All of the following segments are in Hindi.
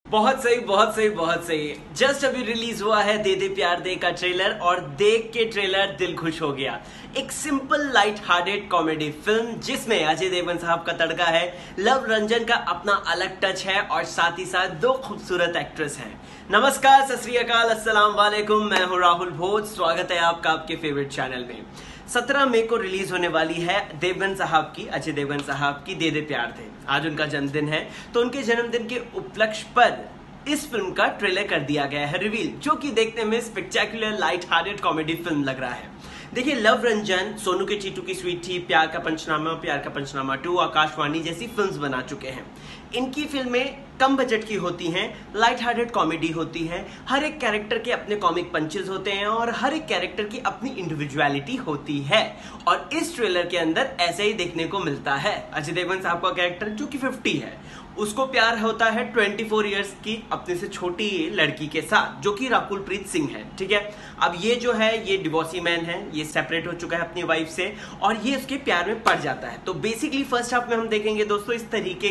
बहुत सही, बहुत सही, बहुत सही। जस्ट अभी रिलीज हुआ है दे दे प्यार दे का ट्रेलर और देख के ट्रेलर दिल खुश हो गया। एक simple light hearted comedy film जिसमें अजय देवगन साहब का तड़का है, लव रंजन का अपना अलग टच है और साथ ही साथ दो खूबसूरत एक्ट्रेस हैं। नमस्कार, सत श्री अकाल, अस्सलाम वालेकुम। मैं हूं राहुल भोज। स्वागत है आपका आपके फेवरेट चैनल में। 17 मई को रिलीज होने वाली है देवगन साहब की, अजय देवगन साहब की दे दे प्यार दे। आज उनका जन्मदिन है, तो उनके जन्मदिन के उपलक्ष्य पर इस फिल्म का ट्रेलर कर दिया गया है रिवील, जो कि देखने में spectacular light hearted comedy film लग रहा है। देखिए, लव रंजन, सोनू के चीटू की स्वीटी, प्यार का पंचनामा 2, आकाशवाणी जैसी फिल्म्स बना चुके हैं। इनकी फिल्में कम बजट की होती हैं, लाइट हार्टेड कॉमेडी होती हैं, हर एक कैरेक्टर के अपने कॉमिक पंचेस होते हैं और हर एक कैरेक्टर की अपनी इंडिविजुअलिटी होती है। और इस ट्रेलर के अंदर ऐसे ही देखने को मिलता है। अजय देवगन साहब का कैरेक्टर जो कि 50 है, उसको प्यार होता है 24 इयर्स की अपने से छोटी लड़की के साथ, जो कि राकुल प्रीत सिंह है। ठीक है, अब ये जो है ये डिवोर्सी मैन है, ये सेपरेट हो चुका है अपनी वाइफ से और ये उसके प्यार में पड़ जाता है। तो बेसिकली फर्स्ट हाफ में हम देखेंगे दोस्तों इस तरीके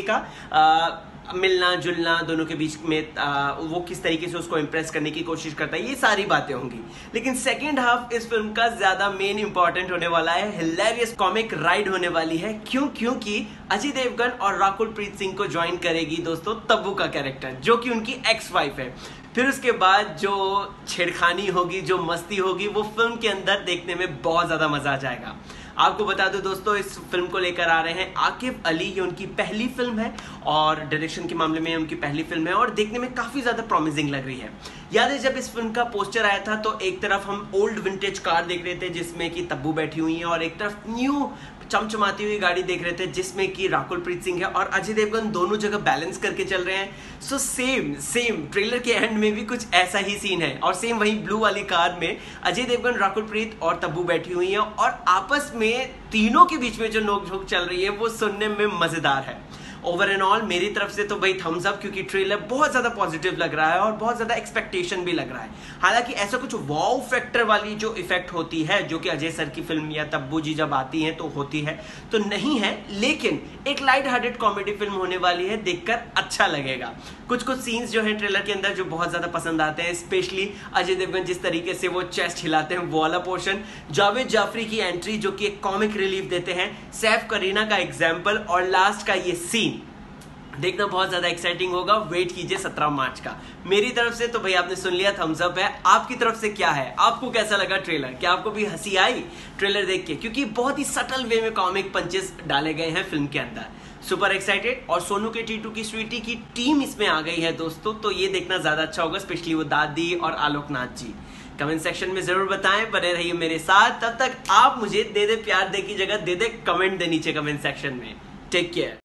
का मिलना जुलना दोनों के बीच में, वो किस तरीके से उसको इम्प्रेस करने की कोशिश करता है, ये सारी बातें होंगी। लेकिन सेकेंड हाफ इस फिल्म का ज्यादा मेन इंपॉर्टेंट होने वाला है। हिलेरियस कॉमिक राइड होने वाली है। क्योंकि अजय देवगन और राकुल प्रीत सिंह को ज्वाइन करेगी दोस्तों तब्बू का कैरेक्टर, जो कि उनकी एक्स वाइफ है। फिर उसके बाद जो छेड़खानी होगी, जो मस्ती होगी, वो फिल्म के अंदर देखने में बहुत ज्यादा मजा आ जाएगा। आपको बता दो दोस्तों, इस फिल्म को लेकर आ रहे हैं आकिब अली। ये उनकी पहली फिल्म है और डायरेक्शन के मामले में उनकी पहली फिल्म है और देखने में काफी ज्यादा प्रॉमिसिंग लग रही है। याद है जब इस फिल्म का पोस्टर आया था तो एक तरफ हम ओल्ड विंटेज कार देख रहे थे जिसमें कि तब्बू बैठी हुई है और एक तरफ न्यू चमचमाती हुई गाड़ी देख रहे थे जिसमें कि राकुल प्रीत सिंह है और अजय देवगन दोनों जगह बैलेंस करके चल रहे हैं। सो सेम ट्रेलर के एंड में भी कुछ ऐसा ही सीन है और सेम वही ब्लू वाली कार में अजय देवगन, राकुल प्रीत और तब्बू बैठी हुई है और आपस में तीनों के बीच में जो नोकझोंक चल रही है वो सुनने में मजेदार है। ओवर एंड ऑल मेरी तरफ से तो भाई थम्स अप, क्योंकि ट्रेलर बहुत ज्यादा पॉजिटिव लग रहा है और बहुत ज्यादा एक्सपेक्टेशन भी लग रहा है। हालांकि ऐसा कुछ वाव फैक्टर वाली जो इफेक्ट होती है, जो कि अजय सर की फिल्म या तब्बू जी जब आती हैं तो होती है, तो नहीं है। लेकिन एक लाइट हार्टेड कॉमेडी फिल्म होने वाली है, देखकर अच्छा लगेगा। कुछ सीन्स जो है ट्रेलर के अंदर जो बहुत ज्यादा पसंद आते हैं, स्पेशली अजय देवगन जिस तरीके से वो चेस्ट हिलाते हैं वो वाला पोर्शन, जावेद जाफरी की एंट्री जो कि एक कॉमिक रिलीफ देते हैं, सैफ करीना का एग्जाम्पल और लास्ट का ये सीन देखना बहुत ज्यादा एक्साइटिंग होगा। वेट कीजिए 17 मार्च का। मेरी तरफ से तो भाई आपने सुन लिया, थम्स अप है। आपकी तरफ से क्या है? आपको कैसा लगा ट्रेलर? क्या आपको भी हंसी आई ट्रेलर देख के? क्योंकि बहुत ही सटल वे में कॉमिक पंचेस डाले गए हैं फिल्म के अंदर। Super excited. और सोनू के चीटू की स्वीटी की टीम इसमें आ गई है दोस्तों, तो ये देखना ज्यादा अच्छा होगा, स्पेशली वो दादी और आलोकनाथ जी। कमेंट सेक्शन में जरूर बताएं, बने रहिए मेरे साथ। तब तक आप मुझे दे दे प्यार दे की जगह दे दे कमेंट दे नीचे कमेंट सेक्शन में। Take care.